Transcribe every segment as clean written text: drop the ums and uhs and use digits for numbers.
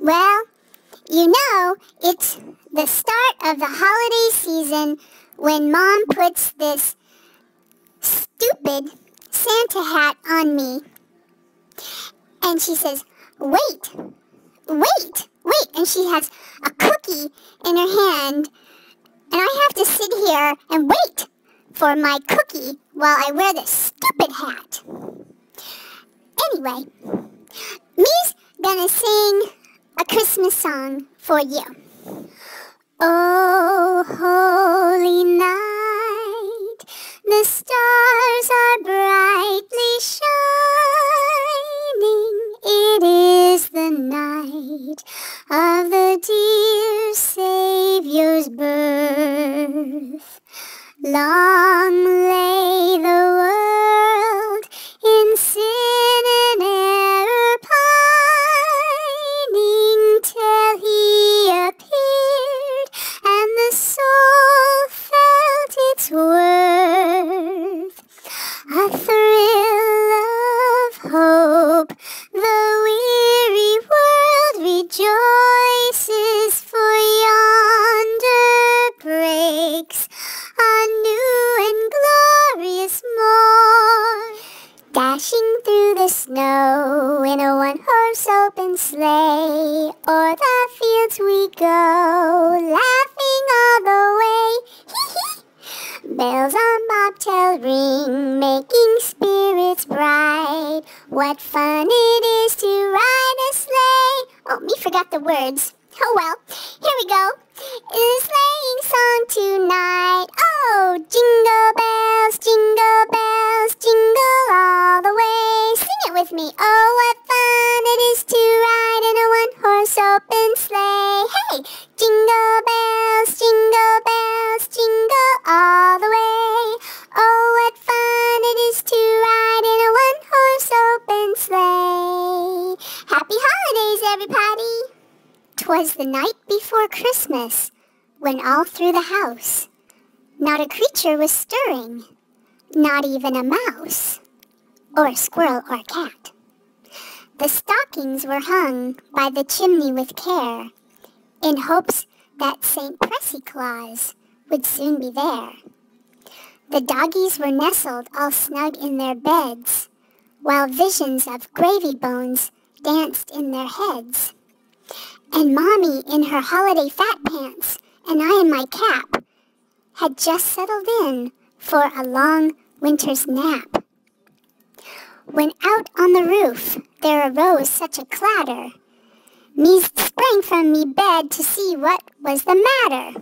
Well, you know, it's the start of the holiday season when Mom puts this stupid Santa hat on me. And she says, wait. And she has a cookie in her hand. And I have to sit here and wait for my cookie while I wear this stupid hat. Anyway, me's gonna sing a Christmas song for you. Oh, holy night, the stars are brightly shining. It is the night of the dear Savior's birth. Long lay the world in sin and error pining till he appeared and the soul felt its worth. A thrill of hope, the weary world rejoices, for yonder breaks a new and glorious morn. Dashing through the snow in a one-horse open sleigh, o'er the fields we go, laughing all the way. Hee-hee! Bells on bobtail ring, making spirits bright. What fun it is to ride a sleigh. Oh, me forgot the words. Oh well, here we go. It's a sleighing song tonight. Oh, jingle bells, jingle all the way. Sing it with me. Oh, what fun it is to ride in a one-horse open sleigh. Hey, jingle bells, jingle all the way. Oh, what fun it is to ride in a one-horse open sleigh. Happy holidays, everybody. 'Twas the night before Christmas, when all through the house not a creature was stirring, not even a mouse, or a squirrel or a cat. The stockings were hung by the chimney with care, in hopes that St. Pressy Claus would soon be there. The doggies were nestled all snug in their beds, while visions of gravy bones danced in their heads. And Mommy in her holiday fat pants, and I in my cap, had just settled in for a long winter's nap. When out on the roof there arose such a clatter, me sprang from me bed to see what was the matter.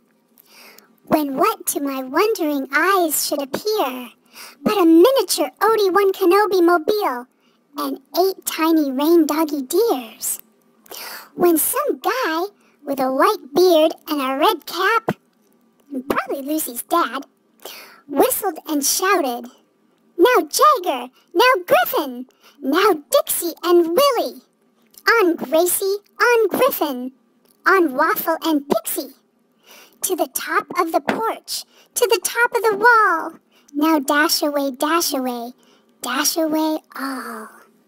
When what to my wondering eyes should appear but a miniature Obi-Wan Kenobi mobile and 8 tiny rain doggy deers. When some guy with a white beard and a red cap, probably Lucy's dad, whistled and shouted, "Now Jagger, now Griffin, now Dixie and Willie, on Gracie, on Griffin, on Waffle and Pixie, to the top of the porch, to the top of the wall, now dash away all."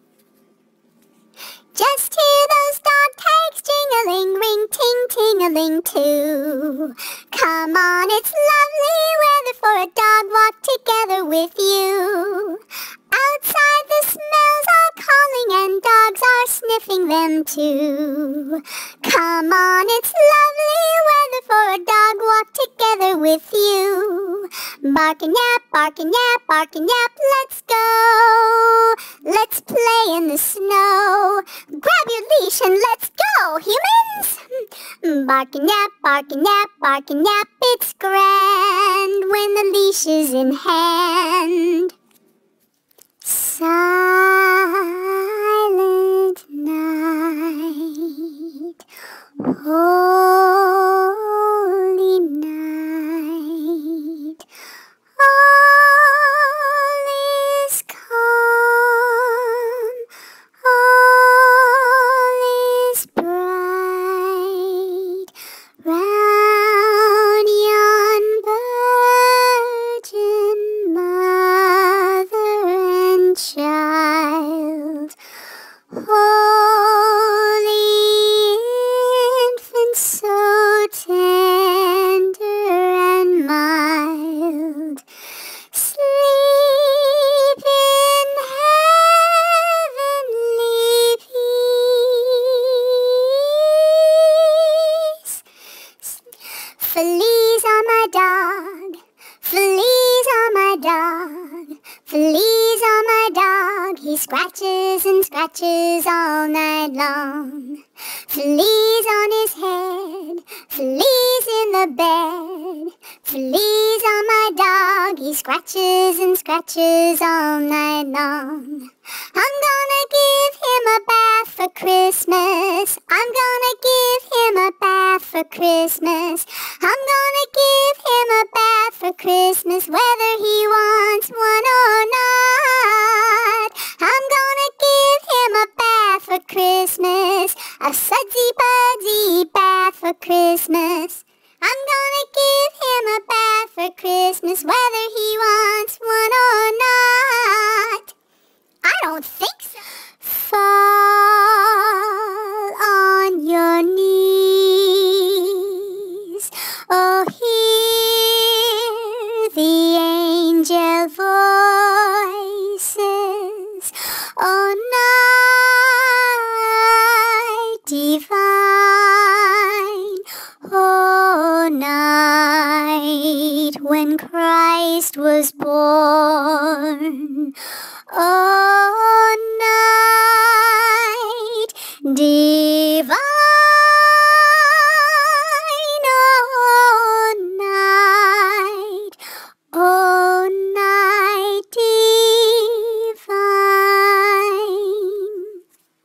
Just hear those dog tags jingling, ring, ting, ting-a-ling too. Come on, it's lovely weather for a dog walk together with you. Outside the smells are calling and dogs are sniffing them too. Come on, it's lovely weather for a dog walk together with you. Bark and yap, let's go. Let's play in the snow. Grab your leash and let's go, humans! Bark and yap, it's grand when the leash is in hand. Silent night, holy night, all is calm, all is bright, round yon virgin mother and child. Oh, scratches all night long. Fleas on his head, fleas in the bed, fleas on my dog, he scratches and scratches all night long. I'm gonna give him a bath for Christmas. I'm gonna give him a bath for Christmas. I'm gonna give him a bath for Christmas, whether he wants one or not. I'm gonna give him a bath for Christmas, a sudsy budsy bath for Christmas. I'm gonna give him a bath for Christmas, whether he wants one or not. I don't think so. Fall on your knees. Oh, hear the angel voices. Oh, night divine. Oh, night when Christ was born. Oh, night divine, oh, night divine.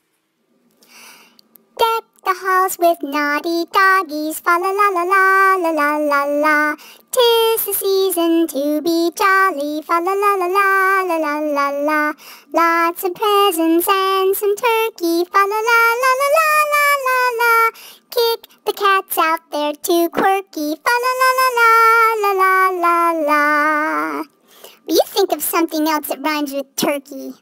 Deck the halls with naughty doggies, fa la la la la la la la la. 'Tis the season to be jolly, fa la la la la la la la la. Lots of presents and some turkey, fa la la la la la la la la. Kick the cats out, they're too quirky, fa la la la la la la la la. Will you think of something else that rhymes with turkey?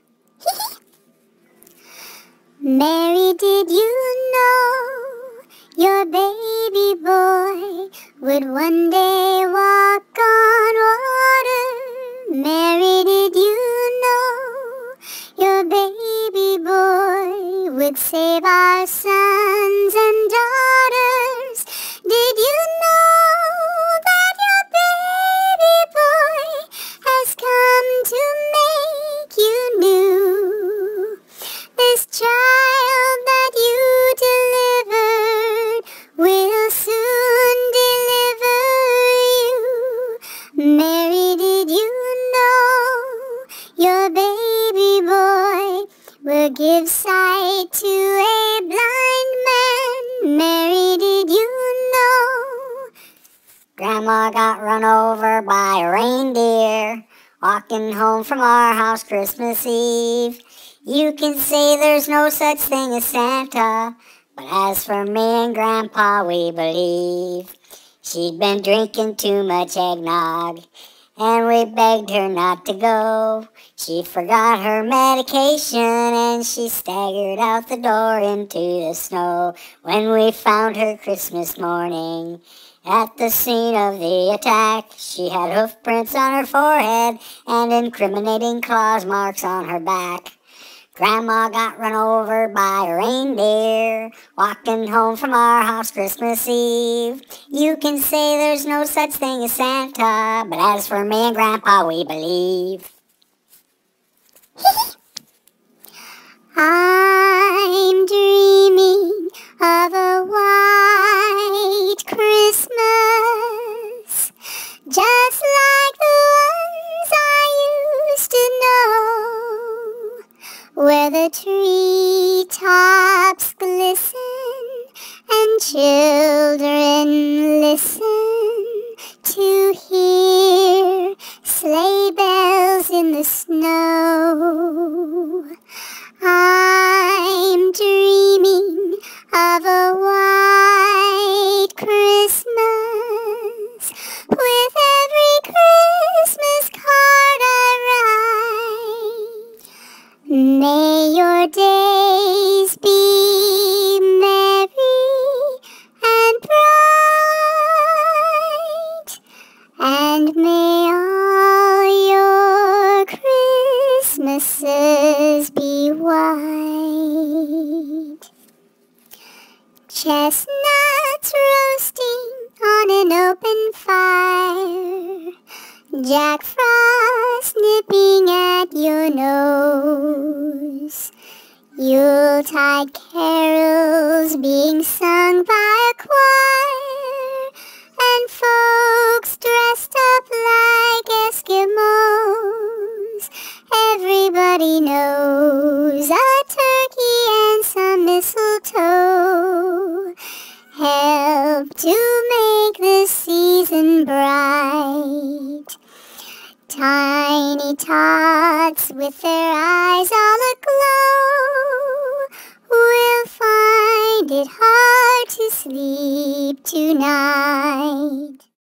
Mary, did you know your baby boy would one day walk on water? Mary, did you know your baby boy would save our sons and daughters? Did you know that your baby boy has come to make you new? This child that you delivered will soon deliver you. Mary, did you know your baby boy will give sight to a blind man? Mary, did you know? Grandma got run over by a reindeer walking home from our house Christmas Eve. You can say there's no such thing as Santa, but as for me and Grandpa, we believe. She'd been drinking too much eggnog, and we begged her not to go. She forgot her medication, and she staggered out the door into the snow. When we found her Christmas morning at the scene of the attack, she had hoof prints on her forehead and incriminating claws marks on her back. Grandma got run over by a reindeer walking home from our house Christmas Eve. You can say there's no such thing as Santa, but as for me and Grandpa, we believe. I'm dreaming of a white Christmas, just like the ones I used to know, where the treetops glisten and children listen to hear sleigh bells in the snow. I'm dreaming of a white Christmas with every Christmas card I write. May your days be merry and bright, and may all your Christmases be white. Chestnuts roasting on an open fire, Jack Frost nipping at your nose. Yuletide carols being sung by a choir, and folks dressed up like Eskimos. Everybody knows a turkey and some mistletoe help to make the season bright. Tiny tots with their eyes all aglow will find it hard to sleep tonight.